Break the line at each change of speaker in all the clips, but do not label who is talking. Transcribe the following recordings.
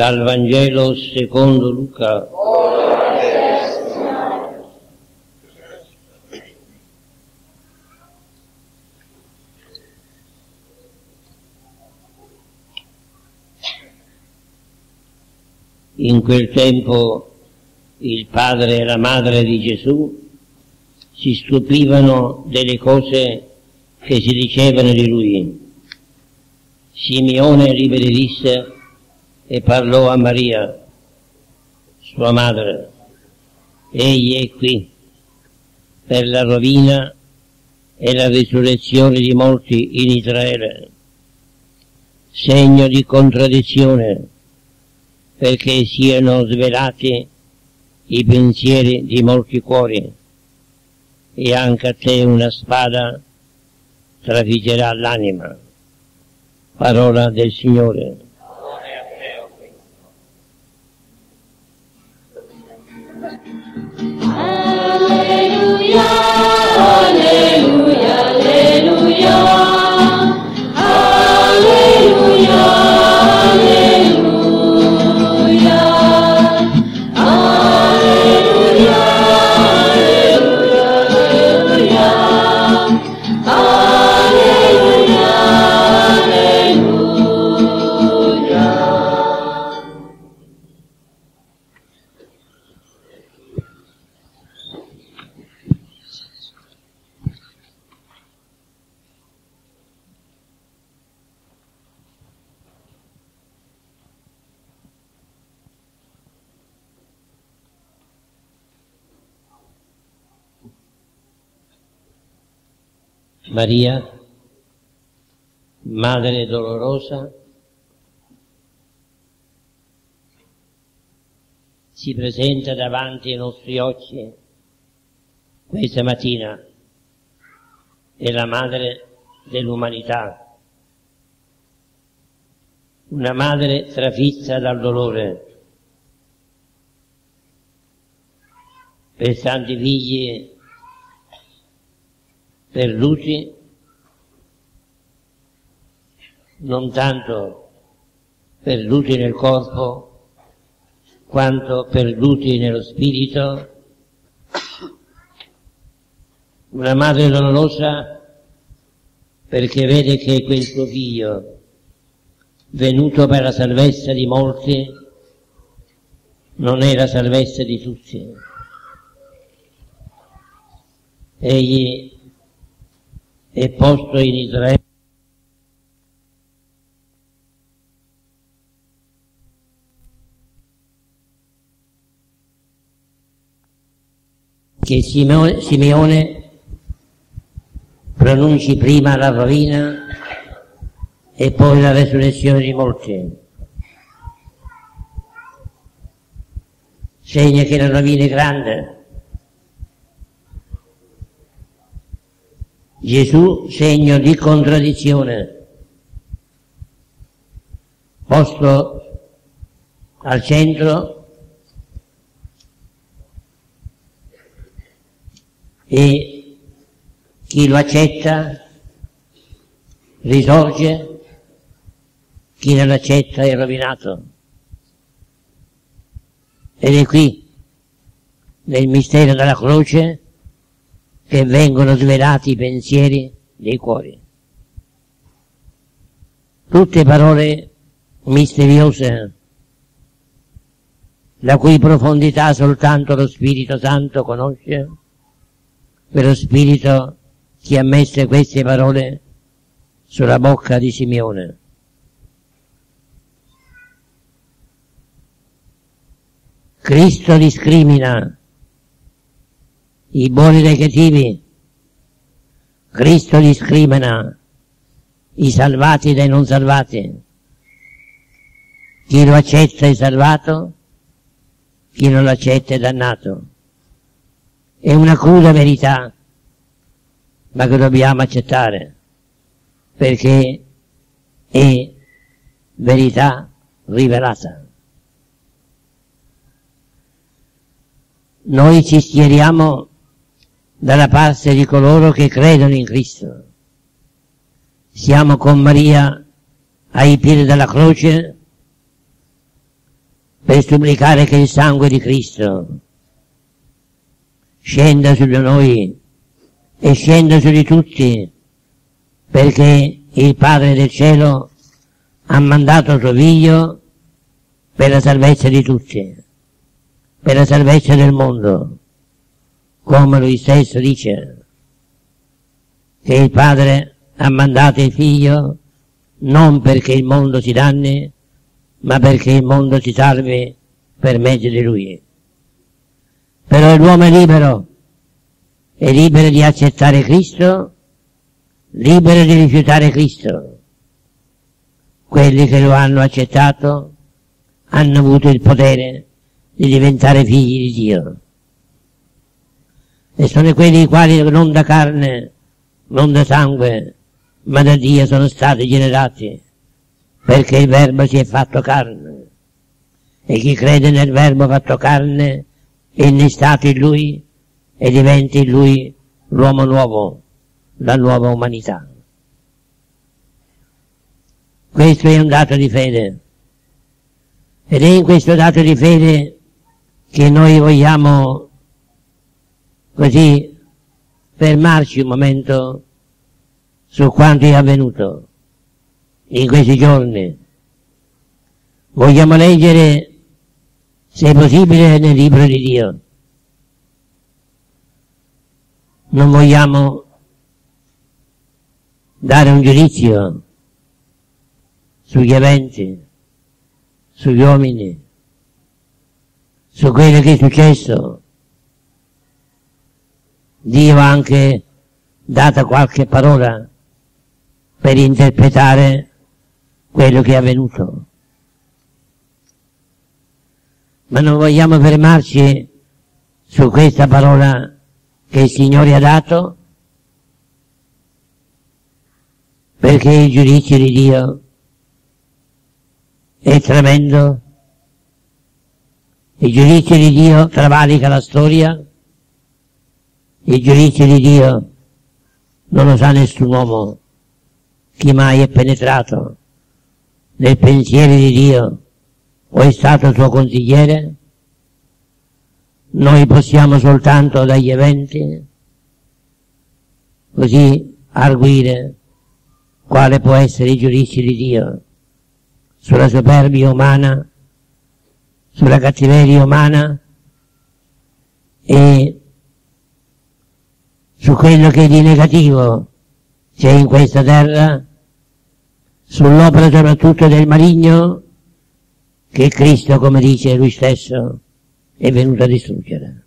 Dal Vangelo secondo Luca. In quel tempo il padre e la madre di Gesù si stupivano delle cose che si dicevano di lui. Simeone li benedisse e parlò a Maria, sua madre: egli è qui per la rovina e la risurrezione di molti in Israele, segno di contraddizione, perché siano svelati i pensieri di molti cuori, e anche a te una spada trafiggerà l'anima. Parola del Signore.
Alleluia, alleluia, alleluia, alleluia, alleluia, alleluia, alleluia, alleluia, alleluia.
Maria, Madre dolorosa, si presenta davanti ai nostri occhi questa mattina. È la Madre dell'umanità, una madre trafissa dal dolore per tanti figli perduti, non tanto perduti nel corpo quanto perduti nello spirito. Una madre dolorosa perché vede che quel suo figlio, venuto per la salvezza di molti, non è la salvezza di tutti. Egli è posto in Israele che Simeone pronunci prima la rovina e poi la resurrezione di molti. Segna che la rovina è grande. Gesù, segno di contraddizione, posto al centro, e chi lo accetta risorge, chi non accetta è rovinato. Ed è qui, nel mistero della croce, che vengono svelati i pensieri dei cuori. Tutte parole misteriose, la cui profondità soltanto lo Spirito Santo conosce, quello Spirito che ha messo queste parole sulla bocca di Simeone. Cristo discrimina i buoni dai cattivi, Cristo discrimina i salvati dai non salvati, chi lo accetta è salvato, chi non lo accetta è dannato. È una cruda verità, ma che dobbiamo accettare, perché è verità rivelata. Noi ci schieriamo dalla parte di coloro che credono in Cristo. Siamo con Maria ai piedi della croce per supplicare che il sangue di Cristo scenda su di noi e scenda su di tutti, perché il Padre del cielo ha mandato suo Figlio per la salvezza di tutti, per la salvezza del mondo, come lui stesso dice che il Padre ha mandato il Figlio non perché il mondo si danni, ma perché il mondo si salvi per mezzo di Lui. Però l'uomo è libero di accettare Cristo, libero di rifiutare Cristo. Quelli che lo hanno accettato hanno avuto il potere di diventare figli di Dio. E sono quelli i quali non da carne, non da sangue, ma da Dio sono stati generati, perché il Verbo si è fatto carne. E chi crede nel Verbo fatto carne è innestato in Lui e diventa in Lui l'uomo nuovo, la nuova umanità. Questo è un dato di fede. Ed è in questo dato di fede che noi vogliamo così fermarci un momento su quanto è avvenuto in questi giorni. Vogliamo leggere, se possibile, nel libro di Dio. Non vogliamo dare un giudizio sugli eventi, sugli uomini, su quello che è successo. Dio ha anche dato qualche parola per interpretare quello che è avvenuto. Ma non vogliamo fermarci su questa parola che il Signore ha dato, perché il giudizio di Dio è tremendo. Il giudizio di Dio travalica la storia. Il giudizio di Dio non lo sa nessun uomo. Chi mai è penetrato nel pensiero di Dio o è stato suo consigliere? Noi possiamo soltanto dagli eventi così arguire quale può essere il giudizio di Dio sulla superbia umana, sulla cattiveria umana e su quello che di negativo c'è in questa terra, sull'opera soprattutto del maligno che Cristo, come dice lui stesso, è venuto a distruggere.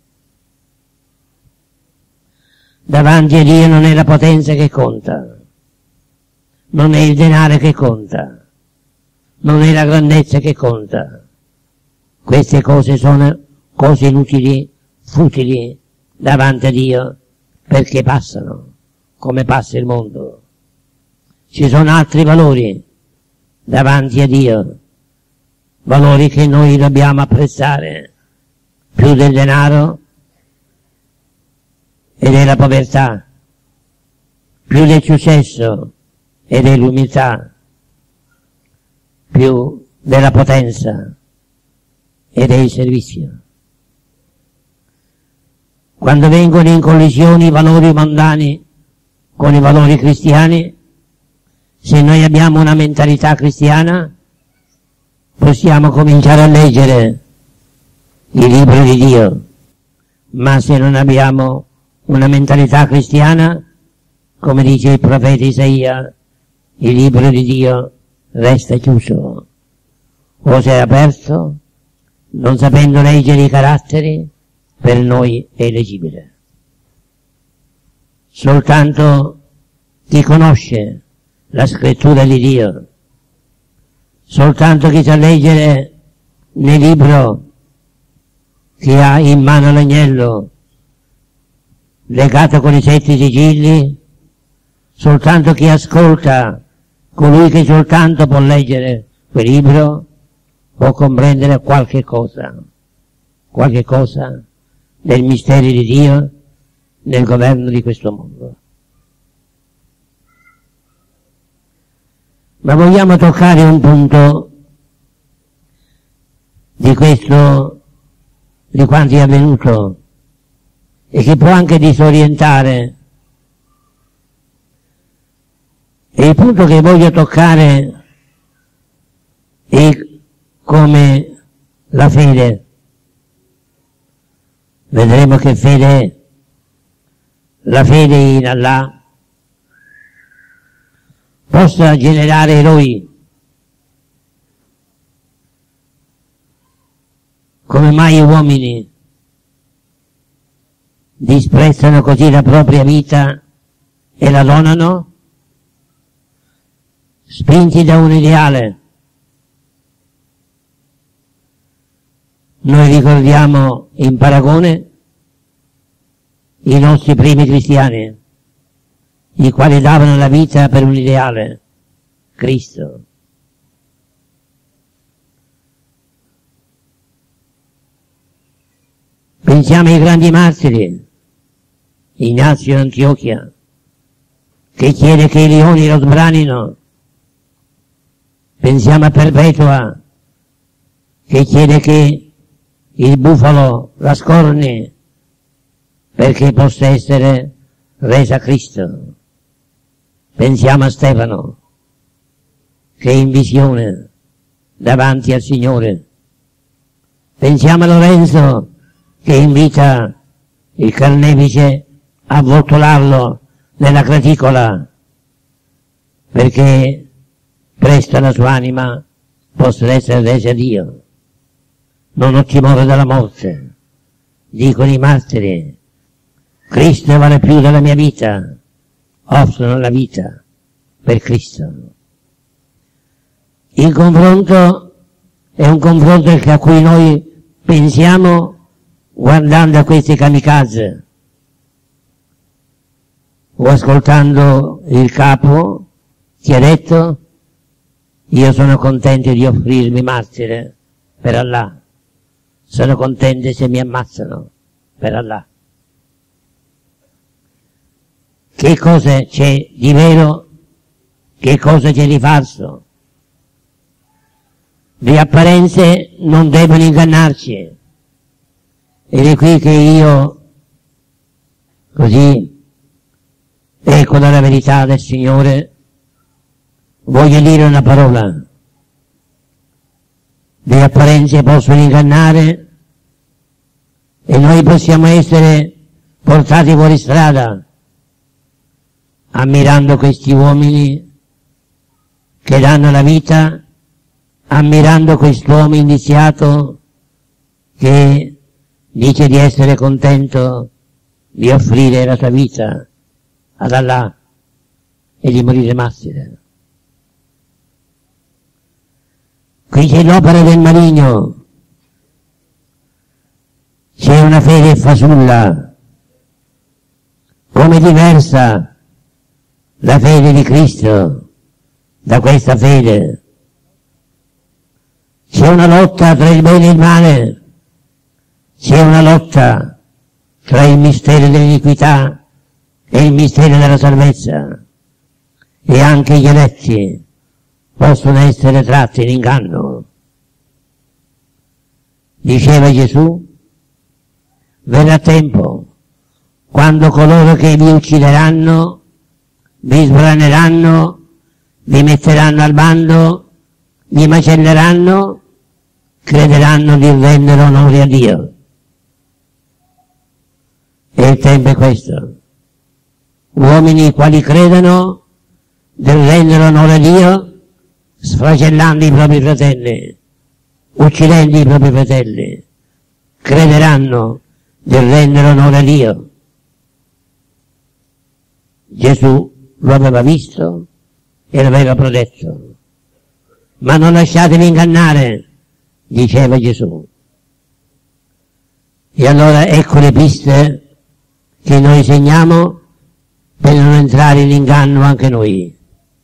Davanti a Dio non è la potenza che conta, non è il denaro che conta, non è la grandezza che conta. Queste cose sono cose inutili, futili davanti a Dio, perché passano, come passa il mondo. Ci sono altri valori davanti a Dio, valori che noi dobbiamo apprezzare più del denaro e della povertà, più del successo e dell'umiltà, più della potenza e del servizio. Quando vengono in collisione i valori mondani con i valori cristiani, se noi abbiamo una mentalità cristiana, possiamo cominciare a leggere il libro di Dio, ma se non abbiamo una mentalità cristiana, come dice il profeta Isaia, il libro di Dio resta chiuso, o se è aperto, non sapendo leggere i caratteri, per noi è leggibile. Soltanto chi conosce la scrittura di Dio, soltanto chi sa leggere nel libro che ha in mano l'agnello legato con i 7 sigilli, soltanto chi ascolta colui che soltanto può leggere quel libro può comprendere qualche cosa del mistero di Dio nel governo di questo mondo. Ma vogliamo toccare un punto di questo, di quanto è avvenuto, e che può anche disorientare. E il punto che voglio toccare è come la fede. Vedremo che fede è. La fede in Allah possa generare eroi. Come mai gli uomini disprezzano così la propria vita e la donano? Spinti da un ideale. Noi ricordiamo in paragone i nostri primi cristiani, i quali davano la vita per un ideale, Cristo. Pensiamo ai grandi martiri, Ignazio Antiochia, che chiede che i leoni lo sbranino. Pensiamo a Perpetua, che chiede che il bufalo la scorni perché possa essere resa Cristo. Pensiamo a Stefano, che è in visione davanti al Signore. Pensiamo a Lorenzo, che invita il carnefice a voltolarlo nella graticola, perché presto la sua anima possa essere resa a Dio. Non ho timore della morte, dicono i martiri. Cristo vale più della mia vita, offrono la vita per Cristo. Il confronto è un confronto a cui noi pensiamo guardando a questi kamikaze o ascoltando il capo che ha detto: io sono contento di offrirmi martire per Allah, sono contento se mi ammazzano per Allah. Che cosa c'è di vero? Che cosa c'è di falso? Le apparenze non devono ingannarci. Ed è qui che io, così, eco dalla verità del Signore, voglio dire una parola. Le apparenze possono ingannare e noi possiamo essere portati fuori strada ammirando questi uomini che danno la vita, ammirando quest'uomo iniziato che dice di essere contento di offrire la sua vita ad Allah e di morire martire. Qui c'è l'opera del maligno, c'è una fede fasulla, come diversa la fede di Cristo da questa fede. C'è una lotta tra il bene e il male, c'è una lotta tra il mistero dell'iniquità e il mistero della salvezza, e anche gli eletti possono essere tratti in inganno. Diceva Gesù: verrà tempo quando coloro che vi uccideranno, vi sbraneranno, vi metteranno al bando, vi macelleranno, crederanno di rendere onore a Dio. E il tempo è questo. Uomini quali credono di rendere onore a Dio, sflagellando i propri fratelli, uccidendo i propri fratelli, crederanno di rendere onore a Dio. Gesù lo aveva visto e l'aveva protetto. Ma non lasciatevi ingannare, diceva Gesù. E allora ecco le piste che noi segniamo per non entrare in inganno anche noi.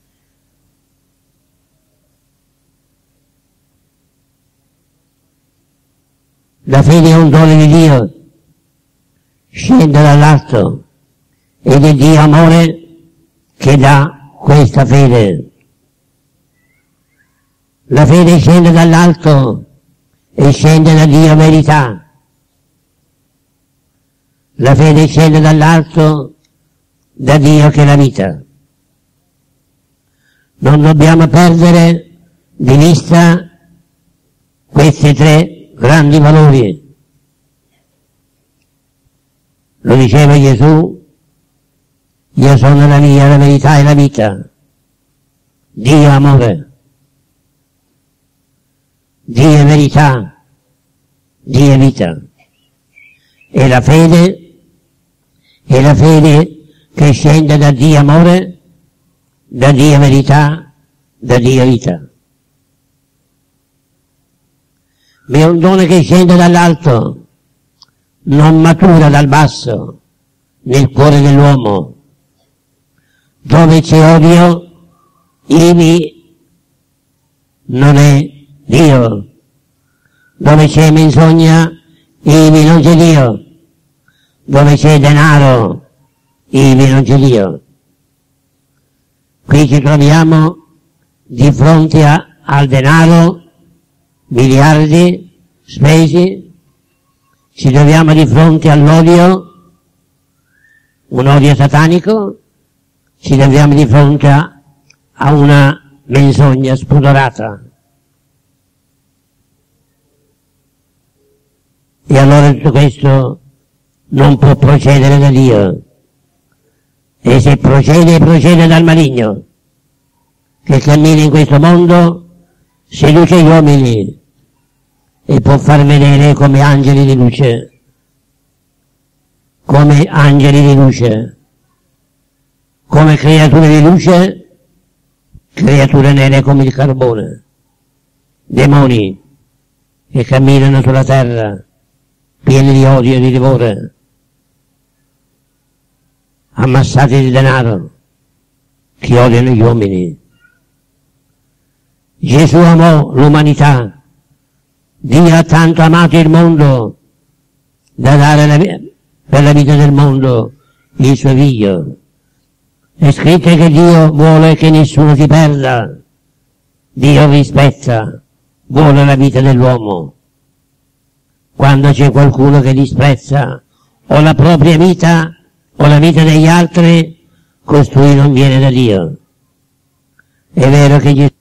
La fede è un dono di Dio, scende dall'alto, ed è Dio amore che dà questa fede. La fede scende dall'alto e scende da Dio verità. La fede scende dall'alto, da Dio che è la vita. Non dobbiamo perdere di vista questi tre grandi valori. Lo diceva Gesù: io sono la via, la verità e la vita. Dio è amore. Dio è verità. Dio è vita. E la fede che scende da Dio amore, da Dio verità, da Dio vita. Ma è un dono che scende dall'alto, non matura dal basso, nel cuore dell'uomo. Dove c'è odio, ivi non è Dio. Dove c'è menzogna, ivi non c'è Dio. Dove c'è denaro, ivi non c'è Dio. Qui ci troviamo di fronte al denaro, miliardi spesi, ci troviamo di fronte all'odio, un odio satanico, ci troviamo di fronte a una menzogna spudorata. E allora tutto questo non può procedere da Dio. E se procede dal maligno, che cammina in questo mondo, seduce gli uomini e può far vedere come angeli di luce, come creature di luce, creature nere come il carbone, demoni che camminano sulla terra, pieni di odio e di livore, ammassati di denaro, che odiano gli uomini. Gesù amò l'umanità. Dio ha tanto amato il mondo da dare per la vita del mondo il suo figlio. È scritto che Dio vuole che nessuno si perda. Dio rispetta, vuole la vita dell'uomo. Quando c'è qualcuno che disprezza o la propria vita o la vita degli altri, costui non viene da Dio. È vero che Gesù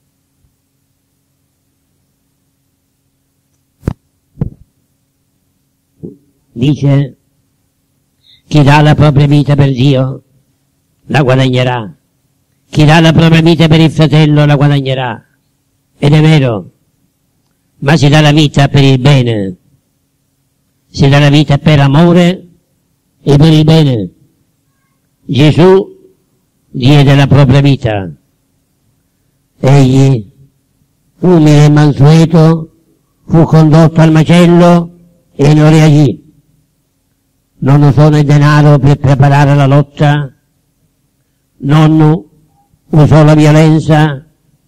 dice: chi dà la propria vita per Dio la guadagnerà, chi dà la propria vita per il fratello la guadagnerà. Ed è vero, ma si dà la vita per il bene, si dà la vita per amore e per il bene. Gesù diede la propria vita. Egli, umile e mansueto, fu condotto al macello e non reagì. Non usò il denaro per preparare la lotta, non usò la violenza,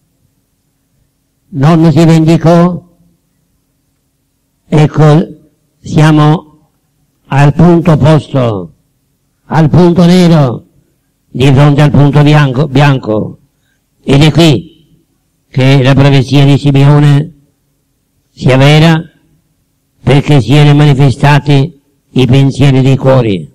non si vendicò. Ecco, siamo al punto opposto, al punto nero, di fronte al punto bianco. Ed è qui che la profezia di Simeone sia vera, perché siano manifestati i pensieri dei cuori.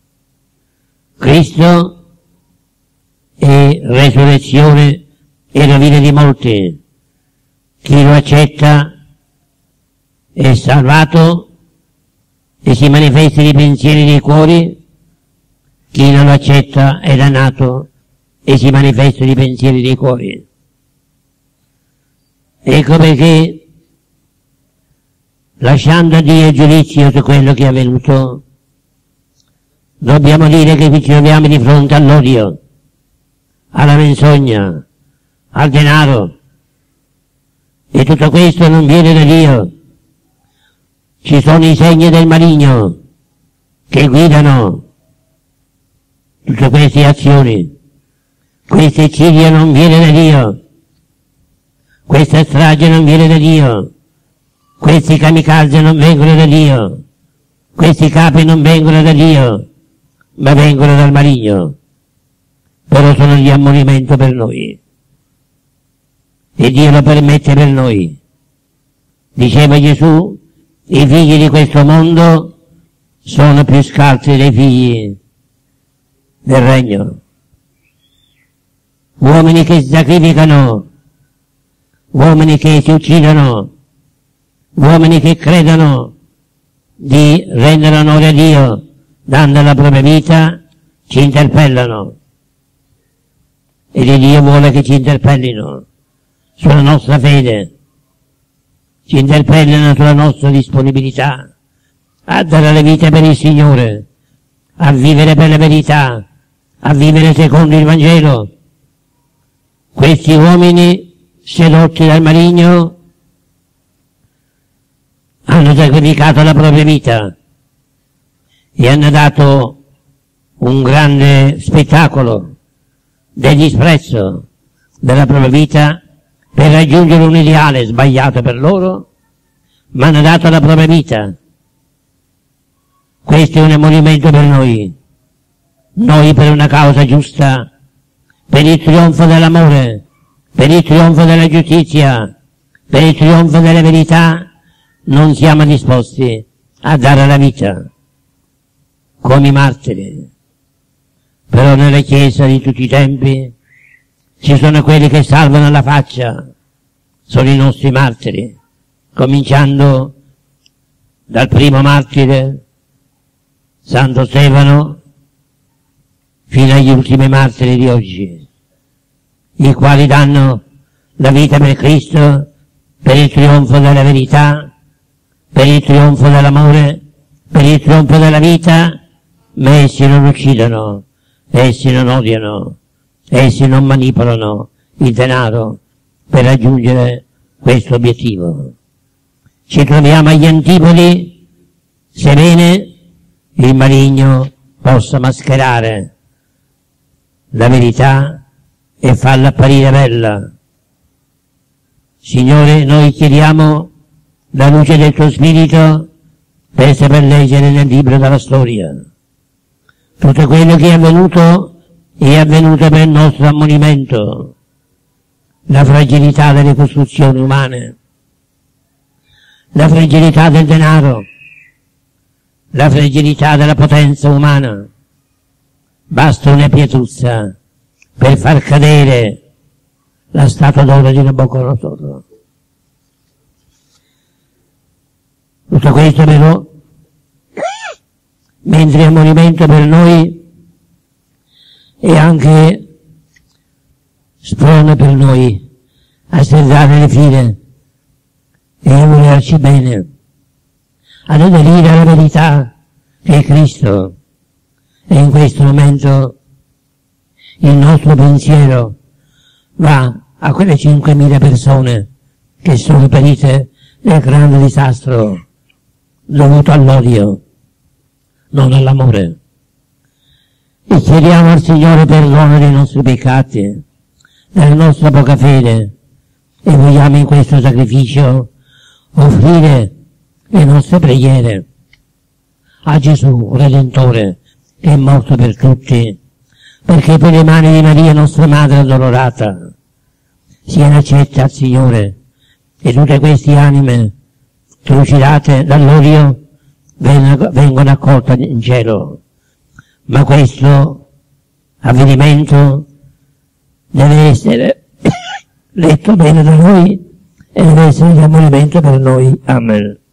Cristo è resurrezione e rovina di molti. Chi lo accetta è salvato e si manifestano i pensieri dei cuori. Chi non lo accetta è dannato e si manifestano i pensieri dei cuori. Ecco perché, lasciando a Dio il giudizio su quello che è avvenuto, dobbiamo dire che ci troviamo di fronte all'odio, alla menzogna, al denaro, e tutto questo non viene da Dio. Ci sono i segni del maligno che guidano tutte queste azioni. Questo eccidio non viene da Dio, questa strage non viene da Dio, questi kamikaze non vengono da Dio, questi capi non vengono da Dio, ma vengono dal maligno. Però sono di ammonimento per noi. E Dio lo permette per noi, Diceva Gesù, i figli di questo mondo sono più scalzi dei figli del regno. Uomini che si sacrificano, uomini che si uccidono, uomini che credono di rendere onore a Dio dando la propria vita, ci interpellano. E Dio vuole che ci interpellino sulla nostra fede, ci interpellano sulla nostra disponibilità a dare la vita per il Signore, a vivere per la verità, a vivere secondo il Vangelo. Questi uomini, sedotti dal maligno, hanno sacrificato la propria vita e hanno dato un grande spettacolo del disprezzo della propria vita per raggiungere un ideale sbagliato per loro, ma hanno dato la propria vita. Questo è un emolumento per noi per una causa giusta, per il trionfo dell'amore, per il trionfo della giustizia, per il trionfo della verità, non siamo disposti a dare la vita come i martiri. Però nella Chiesa di tutti i tempi ci sono quelli che salvano la faccia, sono i nostri martiri, cominciando dal primo martire, Santo Stefano, fino agli ultimi martiri di oggi, i quali danno la vita per Cristo, per il trionfo della verità, per il trionfo dell'amore, per il trionfo della vita, ma essi non uccidono, essi non odiano, essi non manipolano il denaro per raggiungere questo obiettivo. Ci troviamo agli antipodi, sebbene il maligno possa mascherare la verità e farla apparire bella. Signore, noi chiediamo la luce del tuo Spirito per saper leggere nel libro della storia tutto quello che è avvenuto per il nostro ammonimento, la fragilità delle costruzioni umane, la fragilità del denaro, la fragilità della potenza umana. Basta una pietruzza per far cadere la statua d'oro di Nabucodonosor. Tutto questo però, mentre è ammonimento per noi, è anche sprona per noi a serrare le file e a volerci bene, ad aderire alla verità che è Cristo. E in questo momento il nostro pensiero va a quelle 5.000 persone che sono perite nel grande disastro dovuto all'odio, non all'amore. E chiediamo al Signore perdono dei nostri peccati, della nostra poca fede, e vogliamo in questo sacrificio offrire le nostre preghiere a Gesù, Redentore, che è morto per tutti, perché per le mani di Maria, nostra Madre addolorata, siano accette al Signore, e tutte queste anime trucidate dall'odio vengono accolte in cielo. Ma questo avvenimento deve essere letto bene da noi e deve essere di ammonimento per noi. Amen.